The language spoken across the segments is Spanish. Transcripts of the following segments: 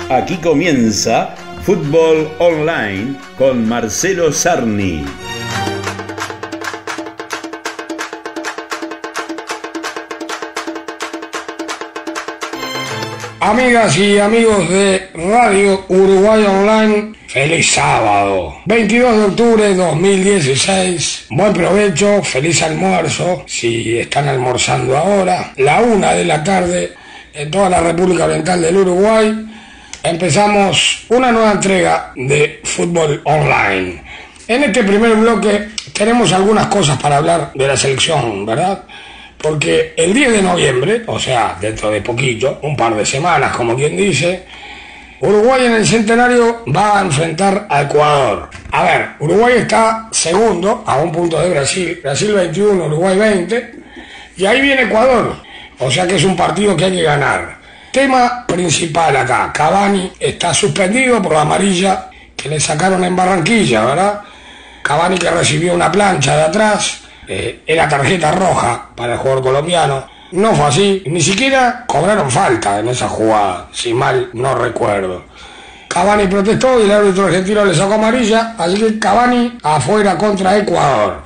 Aquí comienza Fútbol Online con Marcelo Sarni. Amigas y amigos de Radio Uruguay Online, feliz sábado, 22 de octubre de 2016, buen provecho, feliz almuerzo, si están almorzando ahora, la 1 de la tarde en toda la República Oriental del Uruguay, empezamos una nueva entrega de Fútbol Online. En este primer bloque tenemos algunas cosas para hablar de la selección, ¿verdad? Porque el 10 de noviembre, o sea, dentro de poquito, un par de semanas, como quien dice, Uruguay en el centenario va a enfrentar a Ecuador. A ver, Uruguay está segundo, a un punto de Brasil, Brasil 21, Uruguay 20, y ahí viene Ecuador, o sea que es un partido que hay que ganar. Tema principal acá, Cavani está suspendido por la amarilla que le sacaron en Barranquilla, ¿verdad? Cavani que recibió una plancha de atrás, era tarjeta roja para el jugador colombiano. No fue así, ni siquiera cobraron falta en esa jugada, si mal no recuerdo. Cavani protestó y el árbitro argentino le sacó amarilla, así que Cavani afuera contra Ecuador.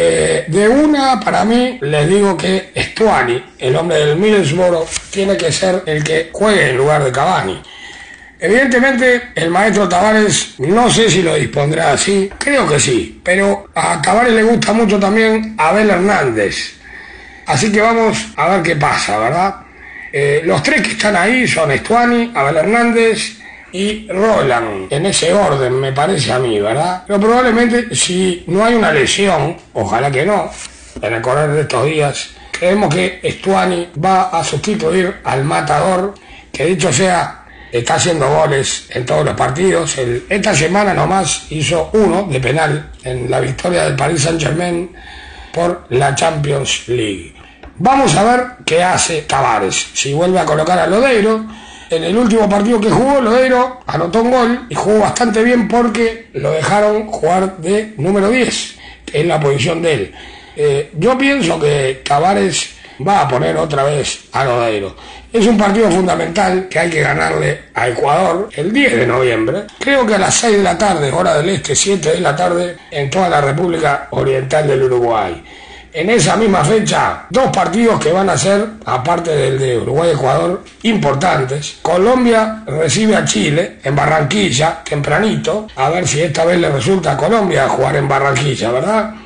De una, para mí, les digo que Stuani, el hombre del Middlesbrough, tiene que ser el que juegue en lugar de Cavani. Evidentemente, el maestro Tavares no sé si lo dispondrá así, creo que sí, pero a Tavares le gusta mucho también Abel Hernández. Así que vamos a ver qué pasa, ¿verdad? Los tres que están ahí son Stuani, Abel Hernández y Roland, en ese orden me parece a mí, ¿verdad? Pero probablemente si no hay una lesión, ojalá que no, en el correr de estos días, creemos que Stuani va a sustituir al matador, que dicho sea, está haciendo goles en todos los partidos. Esta semana nomás hizo uno de penal en la victoria del Paris Saint-Germain por la Champions League. Vamos a ver qué hace Tavares, si vuelve a colocar a Lodeiro. En el último partido que jugó, Lodeiro anotó un gol y jugó bastante bien porque lo dejaron jugar de número 10, que es la posición de él. Yo pienso que Tavares va a poner otra vez a Lodeiro. Es un partido fundamental que hay que ganarle a Ecuador el 10 de noviembre. Creo que a las 6 de la tarde, hora del este, 7 de la tarde, en toda la República Oriental del Uruguay. En esa misma fecha, dos partidos que van a ser, aparte del de Uruguay-Ecuador, importantes. Colombia recibe a Chile en Barranquilla, tempranito. A ver si esta vez le resulta a Colombia jugar en Barranquilla, ¿verdad?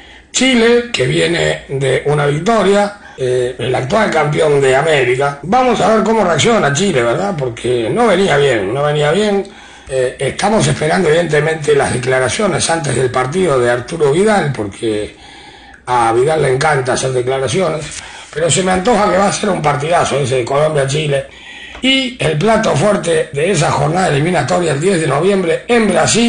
Chile, que viene de una victoria, el actual campeón de América. Vamos a ver cómo reacciona Chile, ¿verdad? Porque no venía bien. Estamos esperando evidentemente las declaraciones antes del partido de Arturo Vidal, porque a Vidal le encanta hacer declaraciones, pero se me antoja que va a ser un partidazo ese de Colombia-Chile. Y el plato fuerte de esa jornada eliminatoria el 10 de noviembre en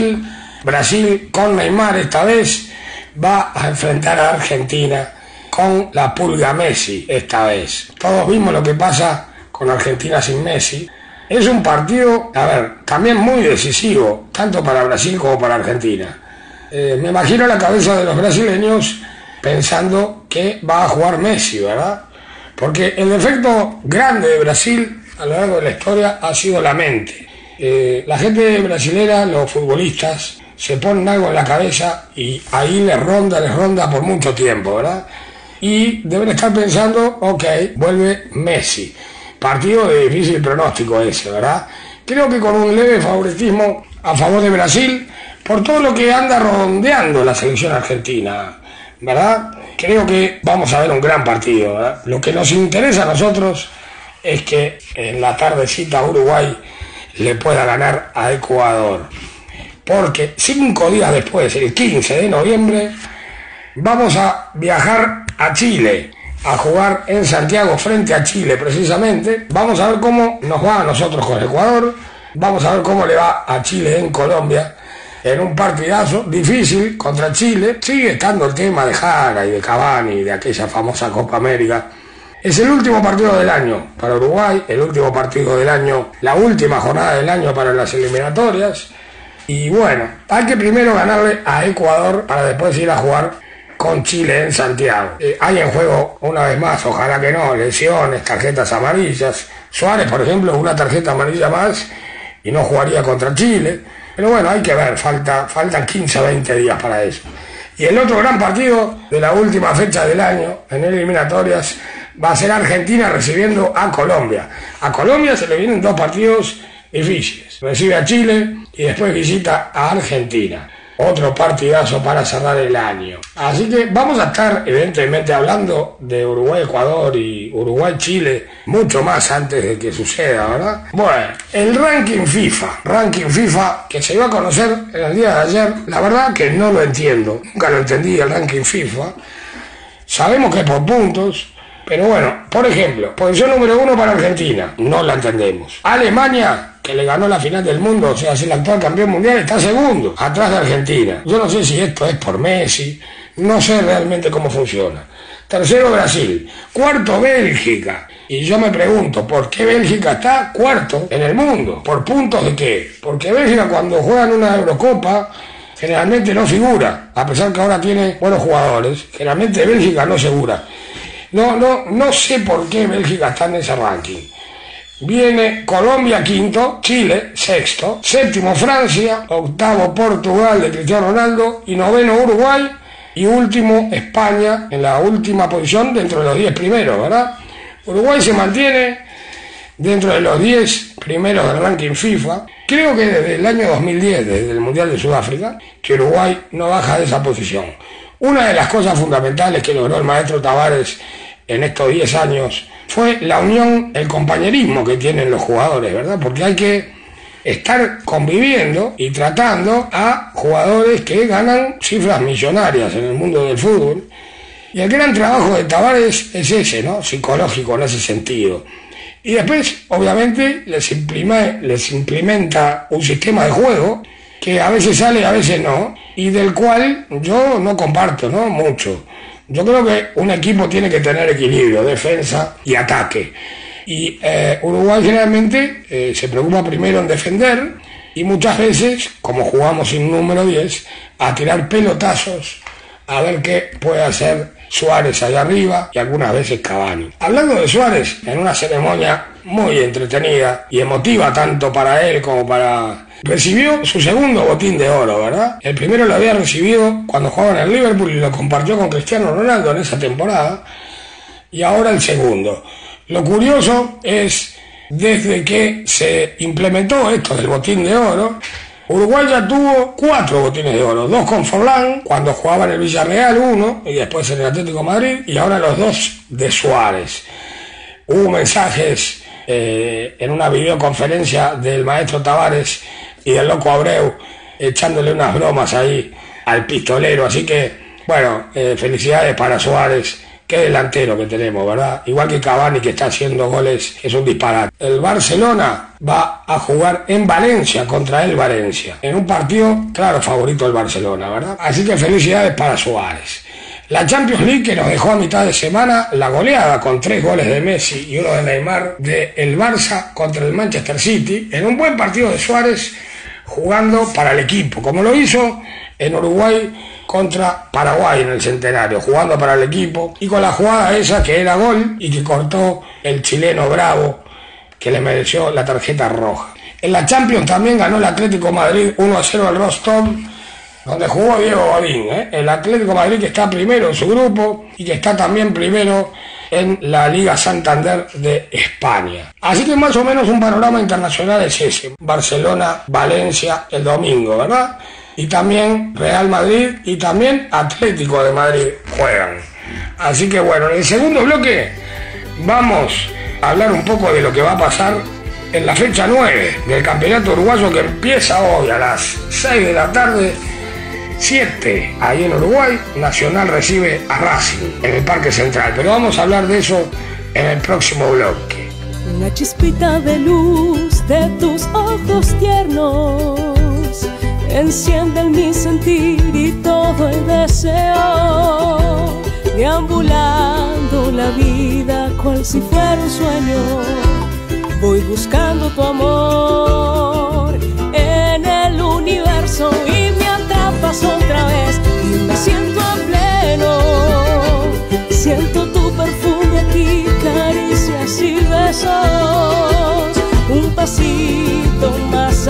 Brasil con Neymar esta vez va a enfrentar a Argentina con la pulga Messi esta vez. Todos vimos lo que pasa con Argentina sin Messi. Es un partido, a ver, también muy decisivo, tanto para Brasil como para Argentina. Me imagino la cabeza de los brasileños pensando que va a jugar Messi, ¿verdad? Porque el defecto grande de Brasil a lo largo de la historia ha sido la mente. La gente brasilera, los futbolistas, se ponen algo en la cabeza y ahí les ronda por mucho tiempo, ¿verdad? Y deben estar pensando, ok, vuelve Messi. Partido de difícil pronóstico ese, ¿verdad? Creo que con un leve favoritismo a favor de Brasil, por todo lo que anda rondeando la selección argentina, ¿verdad? Creo que vamos a ver un gran partido, ¿verdad? Lo que nos interesa a nosotros es que en la tardecita Uruguay le pueda ganar a Ecuador. Porque 5 días después, el 15 de noviembre, vamos a viajar a Chile, a jugar en Santiago frente a Chile precisamente. Vamos a ver cómo nos va a nosotros con Ecuador, vamos a ver cómo le va a Chile en Colombia, en un partidazo difícil contra Chile. Sigue estando el tema de Jara y de Cavani, de aquella famosa Copa América. Es el último partido del año para Uruguay, el último partido del año, la última jornada del año para las eliminatorias. Y bueno, hay que primero ganarle a Ecuador para después ir a jugar con Chile en Santiago. Hay en juego, una vez más, ojalá que no, lesiones, tarjetas amarillas. Suárez, por ejemplo, una tarjeta amarilla más y no jugaría contra Chile. Pero bueno, hay que ver, faltan 15 o 20 días para eso. Y el otro gran partido de la última fecha del año, en eliminatorias, va a ser Argentina recibiendo a Colombia. A Colombia se le vienen 2 partidos difíciles. Recibe a Chile y después visita a Argentina. Otro partidazo para cerrar el año. Así que vamos a estar evidentemente hablando de Uruguay-Ecuador y Uruguay-Chile mucho más antes de que suceda, ¿verdad? Bueno, el ranking FIFA que se iba a conocer en el día de ayer, la verdad que no lo entiendo, nunca lo entendí el ranking FIFA. Sabemos que es por puntos, pero bueno, por ejemplo, posición número 1 para Argentina, no la entendemos. Alemania, que le ganó la final del mundo, o sea, es el actual campeón mundial, está segundo, atrás de Argentina. Yo no sé si esto es por Messi, no sé realmente cómo funciona. Tercero, Brasil. Cuarto, Bélgica. Y yo me pregunto, ¿por qué Bélgica está cuarto en el mundo? ¿Por puntos de qué? Porque Bélgica cuando juegan una Eurocopa generalmente no figura, a pesar que ahora tiene buenos jugadores. Generalmente Bélgica no figura. No sé por qué Bélgica está en ese ranking. Viene Colombia quinto, Chile sexto, séptimo Francia, octavo Portugal de Cristiano Ronaldo y noveno Uruguay y último España en la última posición dentro de los 10 primeros, ¿verdad? Uruguay se mantiene dentro de los 10 primeros del ranking FIFA. Creo que desde el año 2010, desde el Mundial de Sudáfrica, que Uruguay no baja de esa posición. Una de las cosas fundamentales que logró el maestro Tavares en estos 10 años fue la unión, el compañerismo que tienen los jugadores, ¿verdad? Porque hay que estar conviviendo y tratando a jugadores que ganan cifras millonarias en el mundo del fútbol. Y el gran trabajo de Tavares es ese, ¿no? Psicológico en ese sentido. Y después, obviamente, les implementa un sistema de juego que a veces sale, a veces no, y del cual yo no comparto, ¿no? Mucho. Yo creo que un equipo tiene que tener equilibrio, defensa y ataque. Y Uruguay generalmente se preocupa primero en defender y muchas veces, como jugamos sin número 10, a tirar pelotazos a ver qué puede hacer Suárez allá arriba y algunas veces Cavani. Hablando de Suárez, en una ceremonia muy entretenida y emotiva tanto para él como para... Recibió su segundo botín de oro, ¿verdad? El primero lo había recibido cuando jugaba en el Liverpool y lo compartió con Cristiano Ronaldo en esa temporada. Y ahora el segundo. Lo curioso es, desde que se implementó esto del botín de oro, Uruguay ya tuvo 4 botines de oro. 2 con Forlán, cuando jugaba en el Villarreal, 1, y después en el Atlético de Madrid, y ahora los 2 de Suárez. Hubo mensajes en una videoconferencia del maestro Tavares y del loco Abreu, echándole unas bromas ahí al pistolero, así que, bueno, felicidades para Suárez, qué delantero que tenemos, ¿verdad? Igual que Cavani, que está haciendo goles, es un disparate. El Barcelona va a jugar en Valencia contra el Valencia, en un partido, claro, favorito del Barcelona, ¿verdad? Así que felicidades para Suárez. La Champions League, que nos dejó a mitad de semana la goleada con 3 goles de Messi y 1 de Neymar de el Barça contra el Manchester City, en un buen partido de Suárez jugando para el equipo, como lo hizo en Uruguay contra Paraguay en el Centenario, jugando para el equipo y con la jugada esa que era gol y que cortó el chileno Bravo, que le mereció la tarjeta roja. En la Champions también ganó el Atlético de Madrid 1-0 al Rostov, donde jugó Diego Godín, el Atlético de Madrid, que está primero en su grupo y que está también primero en la Liga Santander de España. Así que más o menos un panorama internacional es ese. Barcelona, Valencia el domingo, ¿verdad? Y también Real Madrid y también Atlético de Madrid juegan. Así que bueno, en el segundo bloque vamos a hablar un poco de lo que va a pasar en la fecha 9 del Campeonato Uruguayo, que empieza hoy a las 6 de la tarde, 7, ahí en Uruguay. Nacional recibe a Racing en el Parque Central, pero vamos a hablar de eso en el próximo bloque. Una chispita de luz de tus ojos tiernos enciende en mi sentir y todo el deseo, deambulando la vida cual si fuera un sueño. Voy buscando tu amor en el universo y me atrapas otra vez y me siento a pleno. Siento tu perfume aquí, caricias y besos, un pasito más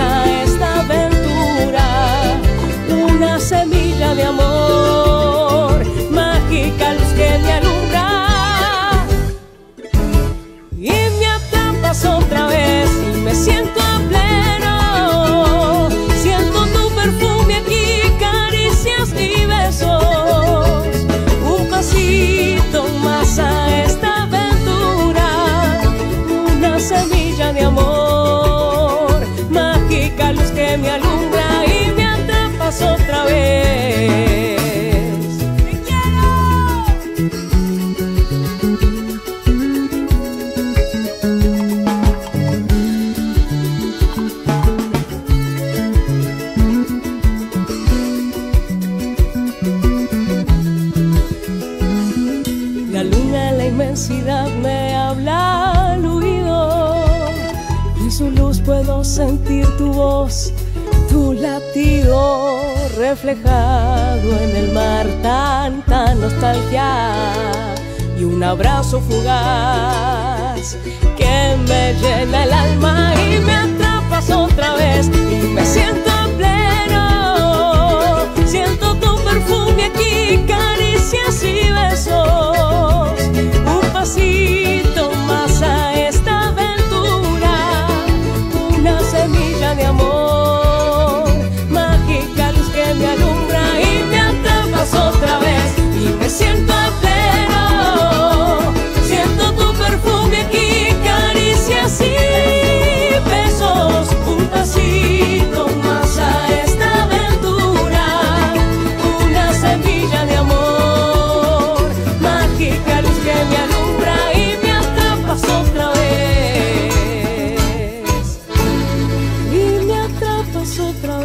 su luz puedo sentir tu voz, tu latido reflejado en el mar, tanta nostalgia y un abrazo fugaz que me llena el alma y me atrapas otra vez y me siento pleno. Siento tu perfume aquí, caricias y besos, un pasito más a esta aventura, una semilla de amor, mágica luz que me alumbra y me atrapas otra vez y me siento pleno. Siento tu perfume aquí, caricias y besos, un pasito más a esta aventura, una semilla de amor, mágica luz que me alumbra y me atrapas otra vez, y me atrapas otra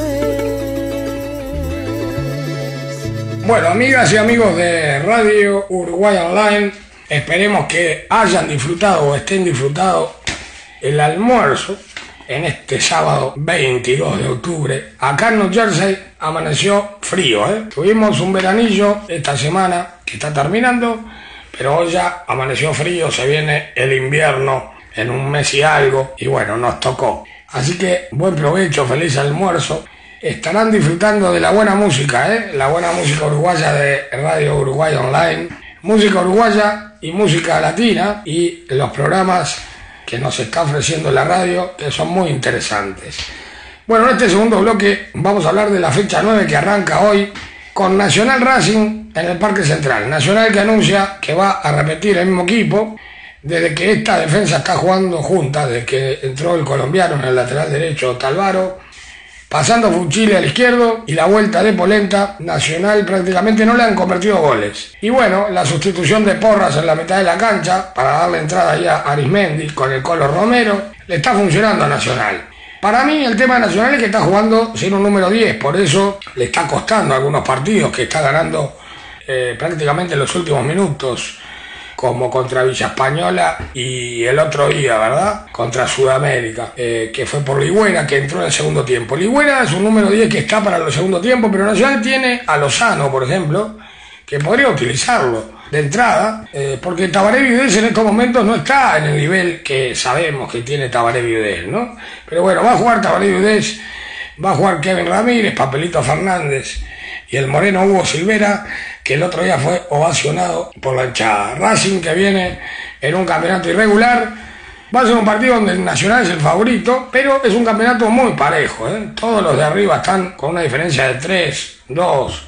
vez. Bueno, amigas y amigos de Radio Uruguay Online, esperemos que hayan disfrutado o estén disfrutando el almuerzo en este sábado 22 de octubre. Acá en New Jersey amaneció frío, Tuvimos un veranillo esta semana que está terminando, pero hoy ya amaneció frío, se viene el invierno en un mes y algo, y bueno, nos tocó. Así que buen provecho, feliz almuerzo. Estarán disfrutando de la buena música, la buena música uruguaya de Radio Uruguay Online, música uruguaya y música latina, y los programas que nos está ofreciendo la radio, que son muy interesantes. Bueno, en este segundo bloque vamos a hablar de la fecha 9 que arranca hoy con Nacional Racing en el Parque Central. Nacional que anuncia que va a repetir el mismo equipo desde que esta defensa está jugando junta, desde que entró el colombiano en el lateral derecho Talvaro, pasando Fuchile al izquierdo y la vuelta de Polenta. Nacional prácticamente no le han convertido goles. Y bueno, la sustitución de Porras en la mitad de la cancha para darle entrada ya a Arismendi con el Colo Romero le está funcionando a Nacional. Para mí el tema de Nacional es que está jugando sin un número 10, por eso le está costando algunos partidos que está ganando prácticamente en los últimos minutos, como contra Villa Española y el otro día, ¿verdad?, contra Sudamérica, que fue por Ligüera, que entró en el segundo tiempo. Ligüera es un número 10 que está para el segundo tiempo, pero Nacional tiene a Lozano, por ejemplo, que podría utilizarlo de entrada, porque Tabaré Viudés en estos momentos no está en el nivel que sabemos que tiene Tabaré Viudés, ¿no? Pero bueno, va a jugar Tabaré Viudés, va a jugar Kevin Ramírez, Papelito Fernández y el moreno Hugo Silvera, que el otro día fue ovacionado por la hinchada. Racing, que viene en un campeonato irregular, va a ser un partido donde el Nacional es el favorito, pero es un campeonato muy parejo, Todos los de arriba están con una diferencia de 3, 2,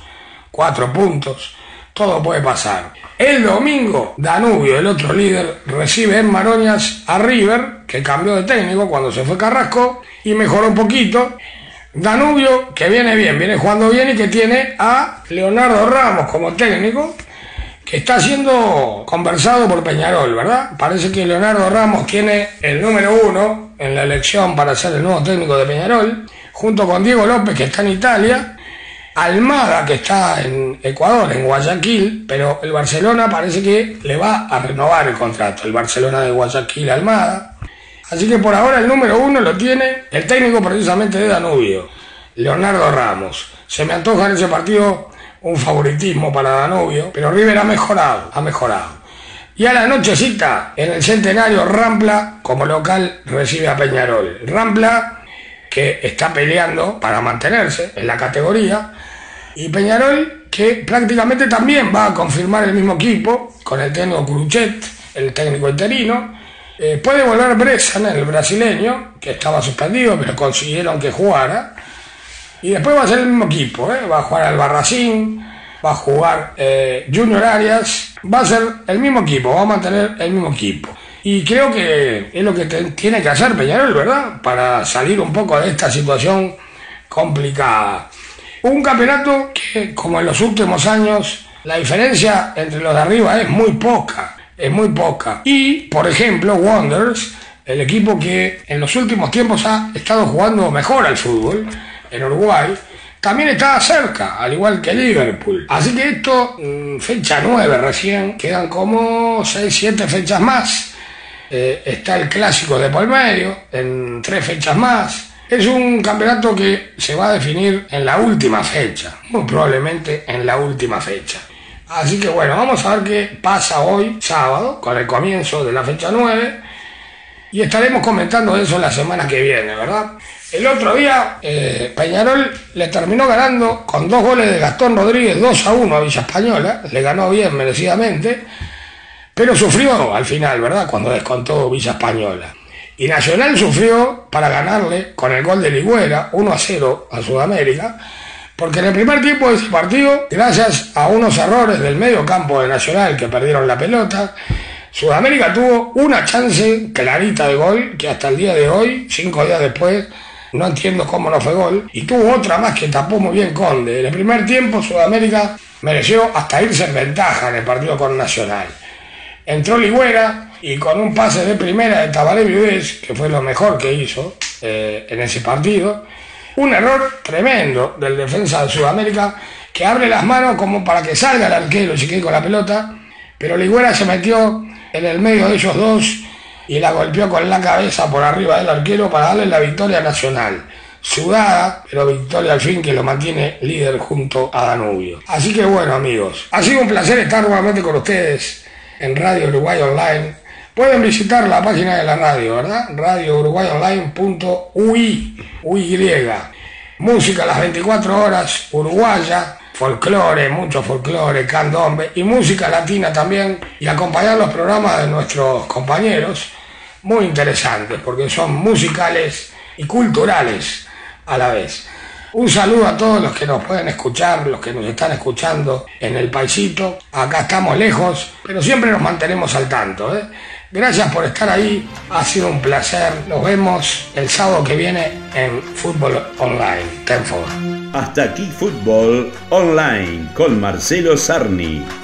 4 puntos, todo puede pasar. El domingo, Danubio, el otro líder, recibe en Maroñas a River, que cambió de técnico cuando se fue Carrasco y mejoró un poquito. Danubio, que viene bien, viene jugando bien y que tiene a Leonardo Ramos como técnico, que está siendo conversado por Peñarol, ¿verdad? Parece que Leonardo Ramos tiene el número 1 en la elección para ser el nuevo técnico de Peñarol, junto con Diego López, que está en Italia, Almada, que está en Ecuador, en Guayaquil, pero el Barcelona parece que le va a renovar el contrato, el Barcelona de Guayaquil, Almada. Así que por ahora el número 1 lo tiene el técnico precisamente de Danubio, Leonardo Ramos. Se me antoja en ese partido un favoritismo para Danubio, pero River ha mejorado. Y a la nochecita, en el Centenario, Rampla como local recibe a Peñarol. Rampla, que está peleando para mantenerse en la categoría, y Peñarol, que prácticamente también va a confirmar el mismo equipo con el técnico Curuchet, el técnico interino. Puede volver Bressan, el brasileño, que estaba suspendido, pero consiguieron que jugara. Y después va a ser el mismo equipo, va a jugar Albarracín, va a jugar Junior Arias, va a ser el mismo equipo, va a mantener el mismo equipo. Y creo que es lo que tiene que hacer Peñarol, ¿verdad?, para salir un poco de esta situación complicada. Un campeonato que, como en los últimos años, la diferencia entre los de arriba es muy poca. Y, por ejemplo, Wanderers, el equipo que en los últimos tiempos ha estado jugando mejor al fútbol en Uruguay, también está cerca, al igual que Liverpool. Así que esto, fecha 9 recién, quedan como 6, 7 fechas más está el clásico de por medio, en 3 fechas más. Es un campeonato que se va a definir en la última fecha, muy probablemente en la última fecha. Así que bueno, vamos a ver qué pasa hoy, sábado, con el comienzo de la fecha 9, y estaremos comentando eso la semana que viene, ¿verdad? El otro día, Peñarol le terminó ganando con 2 goles de Gastón Rodríguez, 2-1 a Villa Española, le ganó bien, merecidamente, pero sufrió al final, ¿verdad?, cuando descontó Villa Española. Y Nacional sufrió para ganarle con el gol de Ligüera, 1-0 a Sudamérica, porque en el primer tiempo de ese partido, gracias a unos errores del medio campo de Nacional que perdieron la pelota, Sudamérica tuvo una chance clarita de gol, que hasta el día de hoy, 5 días después, no entiendo cómo no fue gol, y tuvo otra más que tapó muy bien Conde. En el primer tiempo Sudamérica mereció hasta irse en ventaja en el partido con Nacional. Entró Ligüera y con un pase de primera de Tabaré Viudés, que fue lo mejor que hizo en ese partido, un error tremendo del defensa de Sudamérica, que abre las manos como para que salga el arquero y se quede con la pelota, pero Ligüera se metió en el medio de ellos dos y la golpeó con la cabeza por arriba del arquero para darle la victoria Nacional. Sudada, pero victoria al fin, que lo mantiene líder junto a Danubio. Así que bueno, amigos, ha sido un placer estar nuevamente con ustedes en Radio Uruguay Online. Pueden visitar la página de la radio, ¿verdad? radiouruguayonline.uy. Música las 24 horas, uruguaya, folclore, mucho folclore, candombe y música latina también, y acompañar los programas de nuestros compañeros, muy interesantes porque son musicales y culturales a la vez. Un saludo a todos los que nos pueden escuchar, los que nos están escuchando en el paisito. Acá estamos lejos, pero siempre nos mantenemos al tanto, ¿eh? Gracias por estar ahí, ha sido un placer. Nos vemos el sábado que viene en Fútbol Online. Ten favor. Hasta aquí Fútbol Online con Marcelo Sarni.